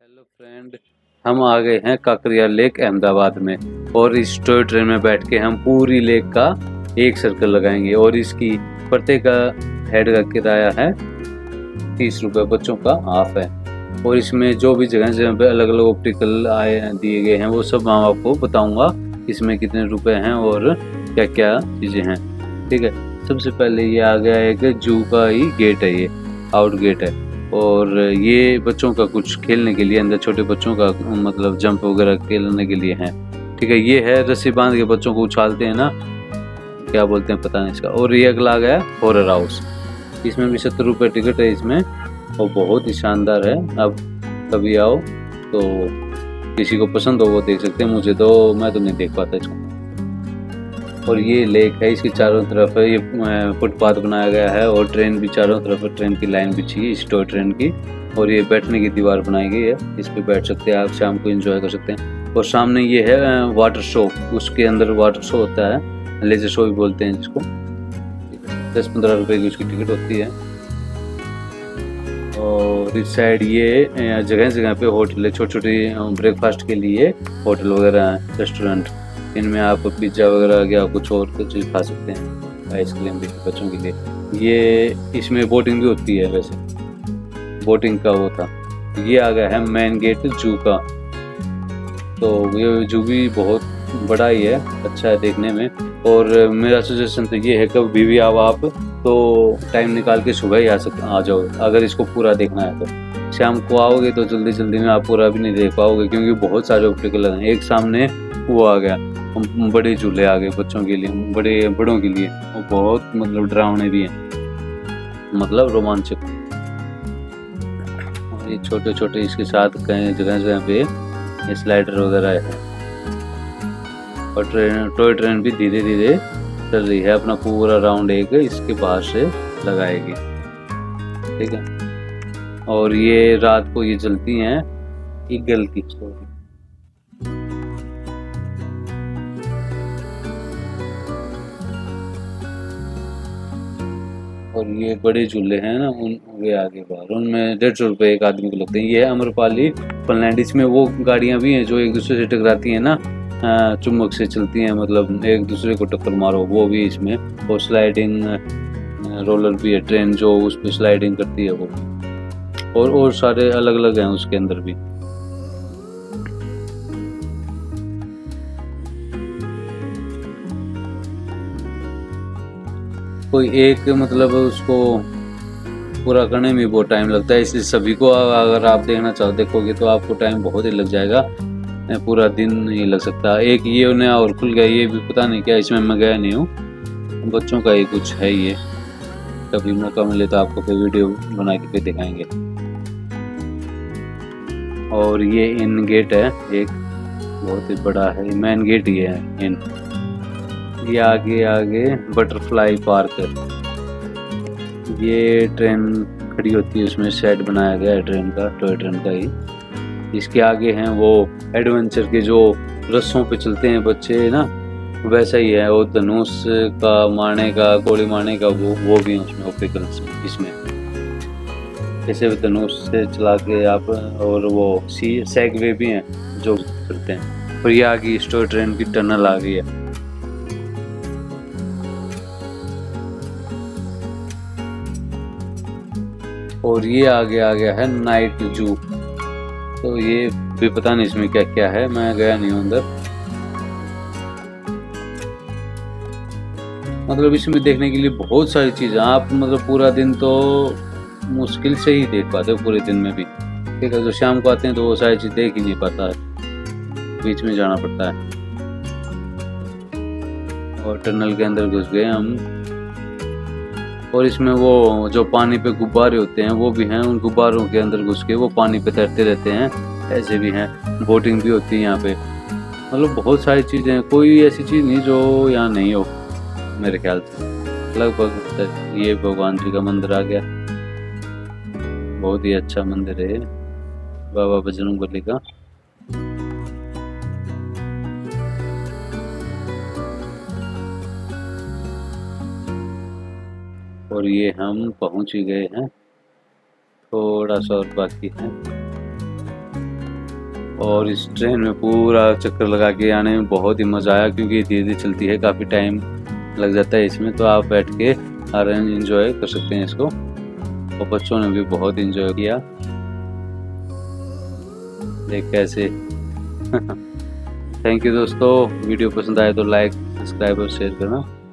Hello friend, हम आ गए हैं काकरिया लेक अहमदाबाद में और इस टॉय ट्रेन में बैठ के हम पूरी लेक का एक सर्कल लगाएंगे और इसकी प्रत्येक हेड का किराया है 30 रुपये, बच्चों का हाफ है। और इसमें जो भी जगह पे अलग अलग ऑप्टिकल आए दिए गए हैं वो सब मैं आपको बताऊंगा इसमें कितने रुपए हैं और क्या क्या चीज़ें हैं। ठीक है, सबसे पहले ये आ गया है कि जू का ही गेट है, ये आउट गेट है और ये बच्चों का कुछ खेलने के लिए, अंदर छोटे बच्चों का मतलब जंप वगैरह खेलने के लिए है। ठीक है, ये है रस्सी बांध के बच्चों को उछालते हैं ना, क्या बोलते हैं पता नहीं इसका। और ये अगला आ गया हॉरर हाउस, इसमें भी 70 रुपये टिकट है इसमें और बहुत ही शानदार है। अब कभी आओ तो किसी को पसंद हो वो देख सकते हैं, मैं तो नहीं देख पाता इसको। और ये लेक है, इसके चारों तरफ ये फुटपाथ बनाया गया है और ट्रेन भी चारों तरफ ट्रेन की लाइन बिछी है इस टॉय ट्रेन की। और ये बैठने की दीवार बनाई गई है, इस पे बैठ सकते हैं आप, शाम को एंजॉय कर सकते हैं। और सामने ये है वाटर शो, उसके अंदर वाटर शो होता है, लेजर शो भी बोलते हैं जिसको। 10-15 रुपए की उसकी टिकट होती है। और इस साइड ये जगह जगह पे होटल है, छोटे छोटे ब्रेकफास्ट के लिए होटल वगैरह हैं, रेस्टोरेंट। इनमें आप पिज्ज़ा वगैरह या कुछ और चीज़ खा सकते हैं, आइसक्रीम भी बच्चों के लिए। ये इसमें बोटिंग भी होती है, वैसे बोटिंग का वो था। ये आ गया है मेन गेट जू का, तो ये जू भी बहुत बड़ा ही है, अच्छा है देखने में। और मेरा सजेशन तो ये है कि कभी भी आओ आप तो टाइम निकाल के सुबह ही आ जाओ, अगर इसको पूरा देखना है तो। शाम को आओगे तो जल्दी जल्दी में आप पूरा भी नहीं देख पाओगे, क्योंकि बहुत सारे ऑप्टिकल हैं। एक सामने वो आ गया, बड़े झूले आ गए बच्चों के लिए, बड़ों के लिए, वो बहुत मतलब डरावने भी हैं, मतलब रोमांचक। और ये छोटे छोटे इसके साथ कई जगह जगह पे ये स्लाइडर वगैरह है। और टॉय ट्रेन भी धीरे धीरे चल रही है, अपना पूरा राउंड एक इसके बाहर से लगाएगी। ठीक है, और ये रात को ये चलती हैं ईगल की स्टोरी। और ये बड़े झूले हैं ना, उन वे आगे बाहर, उनमें 150 रुपये एक आदमी को लगते हैं। ये है अम्रपाली फनलैंड, इसमें वो गाड़ियाँ भी हैं जो एक दूसरे से टकराती हैं ना, चुम्बक से चलती हैं, मतलब एक दूसरे को टक्कर मारो, वो भी इसमें। और स्लाइडिंग रोलर भी है, ट्रेन जो उस पर स्लाइडिंग करती है वो। और सारे अलग अलग हैं उसके अंदर भी। कोई एक मतलब उसको पूरा करने में बहुत टाइम लगता है, इसलिए सभी को अगर आप देखना चाहो देखोगे तो आपको टाइम बहुत ही लग जाएगा, पूरा दिन नहीं लग सकता। एक ये नया और खुल गया, ये भी पता नहीं क्या, इसमें मैं गया नहीं हूँ, बच्चों का ही कुछ है ये। कभी मौका मिले तो आपको फिर वीडियो बना के फिर दिखाएंगे। और ये इन गेट है, एक बहुत ही बड़ा है, मेन गेट ही है इन। ये आगे बटरफ्लाई पार्क है, ये ट्रेन खड़ी होती है, उसमें शेड बनाया गया है ट्रेन का, टॉय ट्रेन का ही। इसके आगे हैं वो एडवेंचर के जो रस्सों पे चलते हैं बच्चे ना, वैसा ही है। और धनुष का मारने का, गोली मारने का वो भी है उसमें ऑप्टिकल्स इसमें, जैसे धनुष से चला के आप। और वो सेगवे भी हैं जो चलते हैं। और ये आगे टॉय ट्रेन की टनल आ गई है। और ये आगे आ गया है नाइट जू, तो ये भी पता नहीं इसमें क्या क्या है, मैं गया नहीं हूँ अंदर। मतलब इसमें देखने के लिए बहुत सारी चीज़ें, आप मतलब पूरा दिन तो मुश्किल से ही देख पाते हो पूरे दिन में भी। ठीक है, जो शाम को आते हैं तो वो सारी चीज़ देख ही नहीं पाता है, बीच में जाना पड़ता है। और टनल के अंदर घुस गए हम। और इसमें वो जो पानी पे गुब्बारे होते हैं वो भी हैं, उन गुब्बारों के अंदर घुस के वो पानी पे तैरते रहते हैं, ऐसे भी हैं। बोटिंग भी होती है यहाँ पे, मतलब बहुत सारी चीज़ें हैं, कोई ऐसी चीज़ नहीं जो यहाँ नहीं हो मेरे ख्याल से। लगभग ये भगवान जी का मंदिर आ गया, बहुत ही अच्छा मंदिर है बाबा बजरंगबली का। और ये हम पहुंच ही गए हैं, थोड़ा सा और बाकी है। और इस ट्रेन में पूरा चक्कर लगा के आने में बहुत ही मज़ा आया, क्योंकि धीरे धीरे चलती है, काफ़ी टाइम लग जाता है इसमें। तो आप बैठ के आराम इंजॉय कर सकते हैं इसको, और बच्चों ने भी बहुत इंजॉय किया। देख कैसे थैंक यू दोस्तों, वीडियो पसंद आए तो लाइक, सब्सक्राइब और शेयर करना।